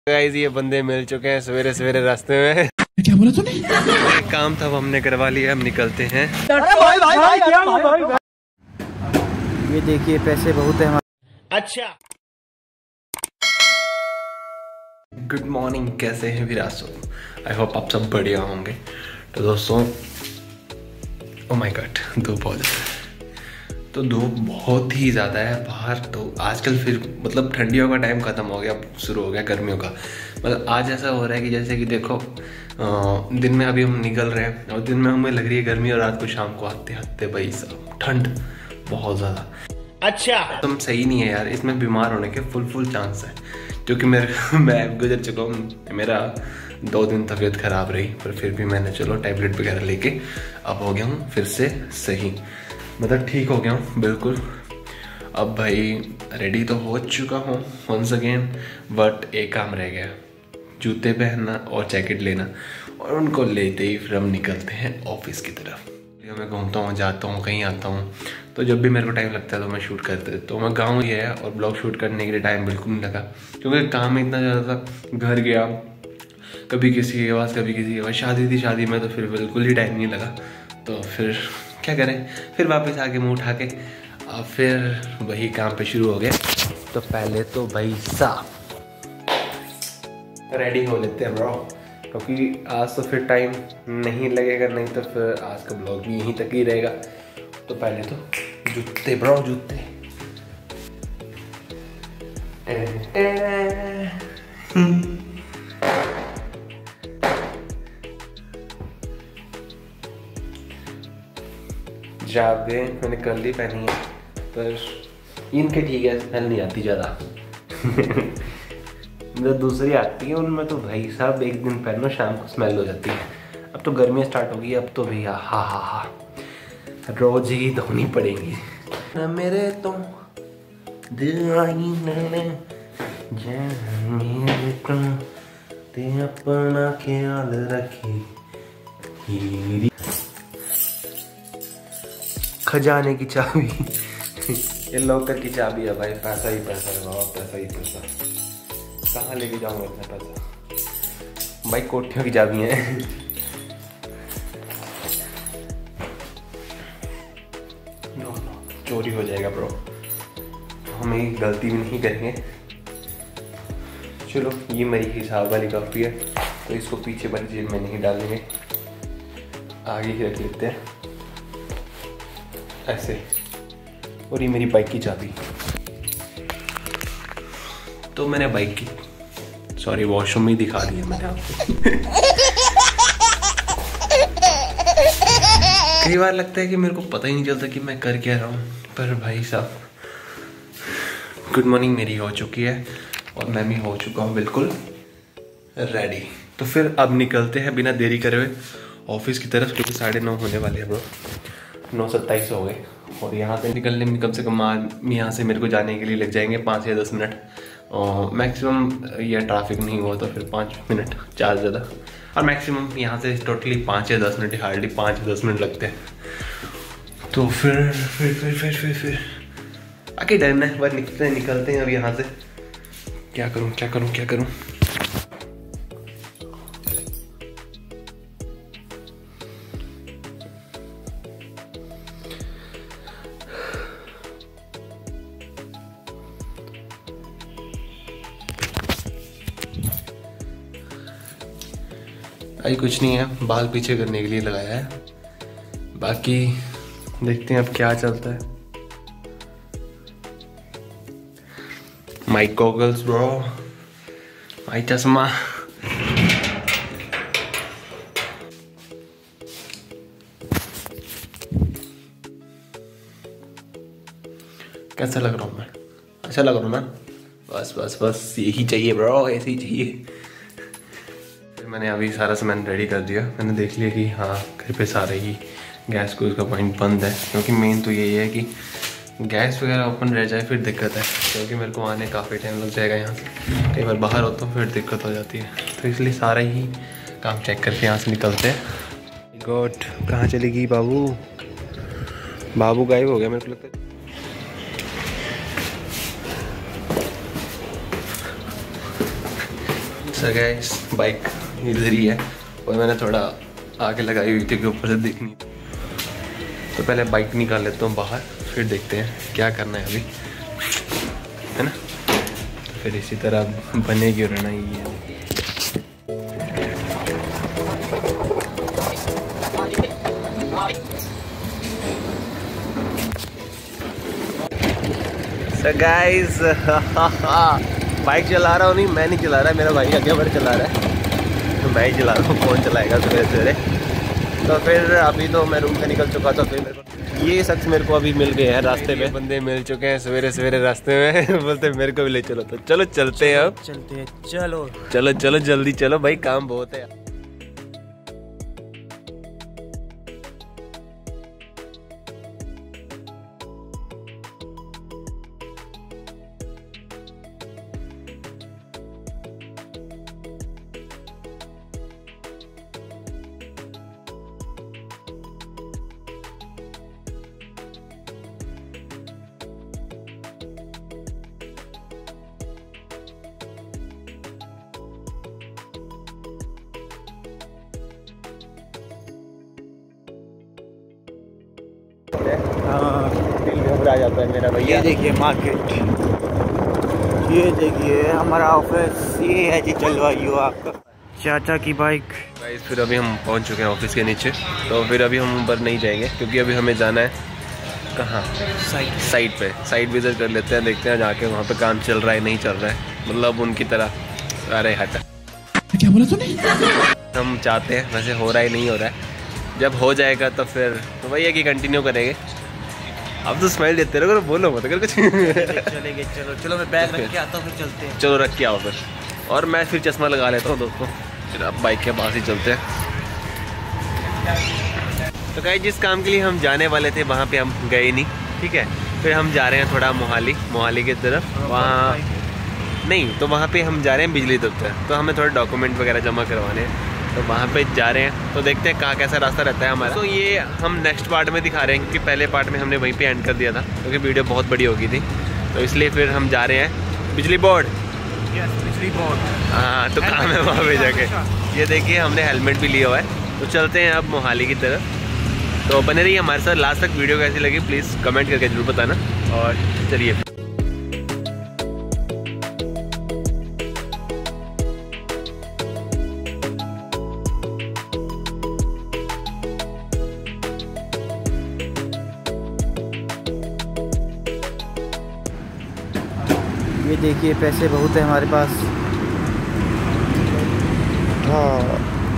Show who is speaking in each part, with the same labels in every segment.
Speaker 1: Guys ये बंदे मिल चुके हैं सवेरे सवेरे रास्ते में।
Speaker 2: क्या बोला तूने?
Speaker 1: एक काम था वो हमने करवा लिया, हम निकलते हैं।
Speaker 3: ये देखिए पैसे बहुत है हमारे।
Speaker 1: अच्छा गुड मॉर्निंग, कैसे हैं विरासो? आई होप आप सब बढ़िया होंगे। तो दोस्तों ओ माय गॉड धूप बहुत ज़्यादा है, तो धूप बहुत ही ज़्यादा है बाहर। तो आजकल फिर मतलब ठंडियों का टाइम ख़त्म हो गया, शुरू हो गया गर्मियों का। मतलब आज ऐसा हो रहा है कि जैसे कि देखो दिन में अभी हम निकल रहे हैं और दिन में हमें लग रही है गर्मी और रात को शाम को आते आते भाई साहब ठंड बहुत ज़्यादा। अच्छा तुम सही नहीं है यार, इसमें बीमार होने के फुल चांस है। क्योंकि मैं गुजर चुका हूँ, मेरा 2 दिन तबीयत ख़राब रही, पर फिर भी मैंने चलो टैबलेट वगैरह लेके अब हो गया हूँ फिर से सही, मतलब ठीक हो गया हूँ बिल्कुल। अब भाई रेडी तो हो चुका हूँ वंस अगेन, बट एक काम रह गया, जूते पहनना और जैकेट लेना, और उनको लेते ही फिर हम निकलते हैं ऑफिस की तरफ। मैं घूमता हूँ, जाता हूँ, कहीं आता हूँ, तो जब भी मेरे को टाइम लगता है तो मैं शूट करते। तो मैं गाँव ही है और ब्लॉग शूट करने के लिए टाइम बिल्कुल नहीं लगा, क्योंकि काम इतना ज़्यादा था। घर गया, कभी किसी के पास कभी किसी के पास, शादी थी, शादी में तो फिर बिल्कुल ही टाइम नहीं लगा। तो फिर क्या करें, फिर वापस आके मुँह उठा के अब फिर वही काम पे शुरू हो गया। तो पहले तो भाई साहब रेडी हो लेते हैं ब्रो, क्योंकि आज तो फिर टाइम नहीं लगेगा, नहीं तो फिर आज का ब्लॉग भी यहीं तक ही रहेगा। तो पहले तो जूते ब्रो, जूते। जाबे मैंने कर्ली पहनी है, पर इनके ठीक है, स्मेल नहीं आती ज़्यादा। मतलब दूसरी आती है उनमें तो भाई साहब एक दिन पहनो शाम को स्मेल हो जाती है। अब तो गर्मी स्टार्ट होगी, अब तो भैया हा रोज ही धोनी पड़ेगी ना मेरे तो ते अपना ख्याल रखी। खजाने की चाबी ये लॉकर की चाबी है भाई, पैसा ही पैसा है बाबा, पैसा ही पैसा। कहाँ लेके जाऊंगा इतना पैसा भाई, कोठियों की चाबी है। नो चोरी हो जाएगा ब्रो, तो हम ये गलती भी नहीं करेंगे। चलो ये मेरी हिसाब वाली कॉपी है, तो इसको पीछे वाली जेब में नहीं डालेंगे, आगे ही रख लेते हैं ऐसे। और ये मेरी बाइक की चाबी, तो मैंने बाइक की सॉरी वॉशरूम में दिखा दिया मैंने आपको। कई बार लगता है कि मेरे को पता ही नहीं चलता कि मैं कर क्या रहा हूँ, पर भाई साहब गुड मॉर्निंग मेरी हो चुकी है और मैं भी हो चुका हूँ बिल्कुल रेडी। तो फिर अब निकलते हैं बिना देरी करे हुए ऑफिस की तरफ, क्योंकि 9:30 होने वाले हैं ब्रो, 9:27 हो गए। और यहाँ से निकलने में कम से कम यहाँ से मेरे को जाने के लिए लग जाएंगे 5 या 10 मिनट मैक्सिमम। या ट्रैफिक नहीं हुआ तो फिर 5 मिनट ज़्यादा से ज़्यादा, और मैक्सिमम यहाँ से टोटली 5 या 10 मिनट, हार्डली 5 या 10 मिनट लगते हैं। तो फिर आगे डरना है, बस निकलते हैं अब यहाँ से। क्या करूँ अभी कुछ नहीं है, बाल पीछे करने के लिए लगाया है, बाकी देखते हैं अब क्या चलता है। माई गॉगल्स ब्रो, माई चश्मा। कैसा लग रहा हूँ मैं? अच्छा लग रहा हूँ ना? बस यही चाहिए ब्रो, ऐसे ही चाहिए। मैंने अभी सारा सामान रेडी कर दिया, मैंने देख लिया कि हाँ घर पे सारे ही गैस को उसका पॉइंट बंद है, क्योंकि मेन तो यही है कि गैस वगैरह ओपन रह जाए फिर दिक्कत है, क्योंकि मेरे को आने काफ़ी टाइम लग जाएगा यहाँ से, कई बार बाहर होता हूँ फिर दिक्कत हो जाती है। तो इसलिए सारा ही काम चेक करके यहाँ से निकलते हैं। गॉड कहाँ चलेगी बाबू गायब हो गया मेरे को लगता है। सो गाइस बाइक इधर ही है और मैंने थोड़ा आगे लगाई हुई थी कि ऊपर से दिखनी, तो पहले बाइक निकाल लेता हूँ बाहर, फिर देखते हैं क्या करना है अभी, है ना। तो फिर इसी तरह बनेगी रहना ही है। So guys, बाइक चला रहा हूँ, नहीं मैं नहीं चला रहा, मेरा भाई आगे बढ़ चला रहा है, तो मैं ही चला रहा हूँ, कौन चलाएगा सवेरे सवेरे। तो फिर अभी तो मैं रूम से निकल चुका था, फिर मेरे को ये शख्स मेरे को अभी मिल गए हैं रास्ते में, बंदे मिल चुके हैं सवेरे सवेरे रास्ते में बोलते मेरे को भी ले चलो, तो चलो चलते हैं अब,
Speaker 3: चलते हैं, चलो
Speaker 1: चलो चलो जल्दी चलो भाई, काम बहुत है। दिल घबरा जाता है मेरा भैया।
Speaker 3: ये देखिए मार्केट, ये देखिए हमारा ऑफिस, ये है जी चलवाइयो आपका चाचा की बाइक।
Speaker 1: गाइस फिर अभी हम पहुंच चुके हैं ऑफिस के नीचे, तो फिर अभी हम ऊपर नहीं जाएंगे क्योंकि अभी हमें जाना है कहाँ, साइट पे, साइट विजिट कर लेते हैं, देखते हैं जाके वहाँ पे काम चल रहा है नहीं चल रहा है, मतलब उनकी तरह। अरे हट,
Speaker 3: क्या बोला तूने?
Speaker 1: हम चाहते हैं, वैसे हो रहा है नहीं हो रहा है, जब हो जाएगा तो फिर तो वही है कि कंटिन्यू करेंगे। अब तो स्माइल देते रहो, बोलो मत अगर कुछ
Speaker 3: चलेंगे, चलो चलो मैं बैग रख के आता हूँ, फिर चलते हैं।
Speaker 1: चलो रख के आओ फिर, और मैं फिर चश्मा लगा लेता हूँ दोस्तों, फिर आप बाइक के पास ही चलते हैं। तो गाइस जिस काम के लिए हम जाने वाले थे वहाँ पे हम गए नहीं, ठीक है। फिर हम जा रहे हैं थोड़ा मोहाली की तरफ, वहाँ नहीं तो वहाँ पे हम जा रहे हैं बिजली दफ्तर, तो हमें थोड़े डॉक्यूमेंट वगैरह जमा करवाने हैं, तो वहाँ पे जा रहे हैं, तो देखते हैं कहाँ कैसा रास्ता रहता है हमारा। तो ये हम नेक्स्ट पार्ट में दिखा रहे हैं क्योंकि पहले पार्ट में हमने वहीं पे एंड कर दिया था क्योंकि वीडियो बहुत बड़ी हो गई थी, तो इसलिए फिर हम जा रहे हैं बिजली बोर्ड।
Speaker 3: बिजली बोर्ड,
Speaker 1: हाँ तो काम है वहाँ पे जाके। ये देखिए हमने हेलमेट भी लिया हुआ है, तो चलते हैं अब मोहाली की तरफ। तो बने रहिए हमारे साथ लास्ट तक, वीडियो कैसी लगी प्लीज़ कमेंट करके जरूर बताना, और चलिए।
Speaker 3: ये देखिए पैसे बहुत है हमारे पास।
Speaker 1: हाँ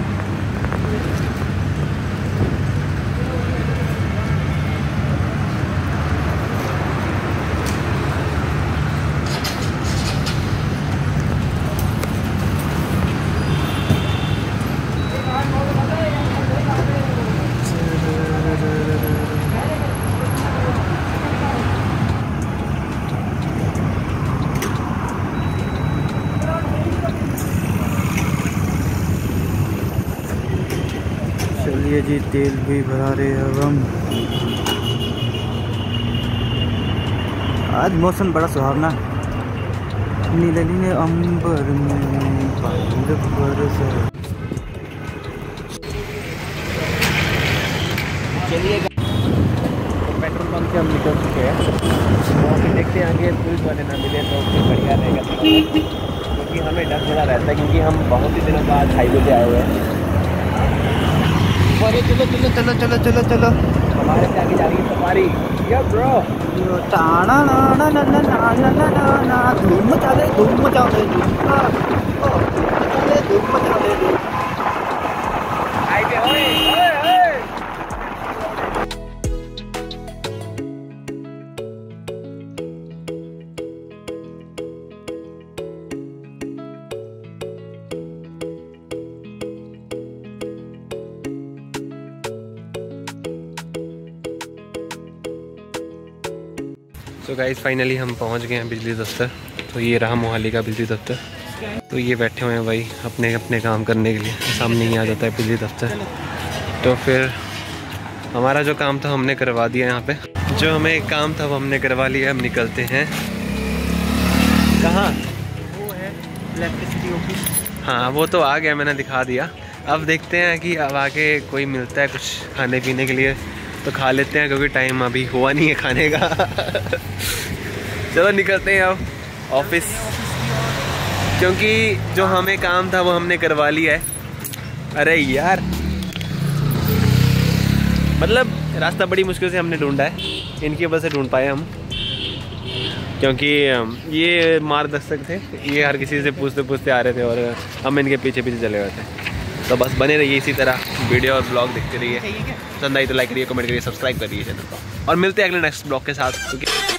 Speaker 3: चलिए जी, तेल भी भरा रहे अब हम। आज मौसम बड़ा सुहावना, नीले नीले अंबर में बादल बरसा। चलिए पेट्रोल पंप से हम निकल चुके हैं, वहाँ पे देखते हैं आगे पुलिस वाले ना मिले तो फिर बढ़िया रहेगा, क्योंकि हमें डर थोड़ा रहता है क्योंकि हम बहुत ही दिनों बाद हाईवे पे आए हुए हैं। अरे चलो चलो चलो चलो चलो चलो, हमारे से आगे जा रही है सफारी। या ब्रो, ताना ना ना ना ना ना ना ना ना, धूम मचा दे, धूम मचा दे, धूम मचा दे। हाईवे ओए ओए ओए।
Speaker 1: तो गाइस फाइनली हम पहुंच गए हैं बिजली दफ्तर। तो ये रहा मोहाली का बिजली दफ्तर। तो ये बैठे हुए हैं भाई अपने अपने काम करने के लिए, सामने ही आ जाता है बिजली दफ्तर। तो फिर हमारा जो काम था हमने करवा दिया, यहाँ पे जो हमें एक काम था वो हमने करवा लिया। हम निकलते हैं कहाँ,
Speaker 3: वो है इलेक्ट्रिसिटी ऑफिस।
Speaker 1: हाँ वो तो आ गया, मैंने दिखा दिया। अब देखते हैं कि अब आके कोई मिलता है कुछ खाने पीने के लिए तो खा लेते हैं, क्योंकि टाइम अभी हुआ नहीं है खाने का। चलो निकलते हैं अब ऑफिस, क्योंकि जो हमें काम था वो हमने करवा लिया है। अरे यार मतलब रास्ता बड़ी मुश्किल से हमने ढूंढा है, इनकी वजह से ढूंढ पाए हम, क्योंकि ये मार्गदर्शक थे, ये हर किसी से पूछते पूछते आ रहे थे और हम इनके पीछे पीछे चले गए थे। तो बस बने रहिए इसी तरह, वीडियो और ब्लॉग देखते रहिए। पसंद आई तो लाइक करिए, कमेंट करिए, सब्सक्राइब करिए चैनल को, और मिलते हैं अगले नेक्स्ट ब्लॉग के साथ।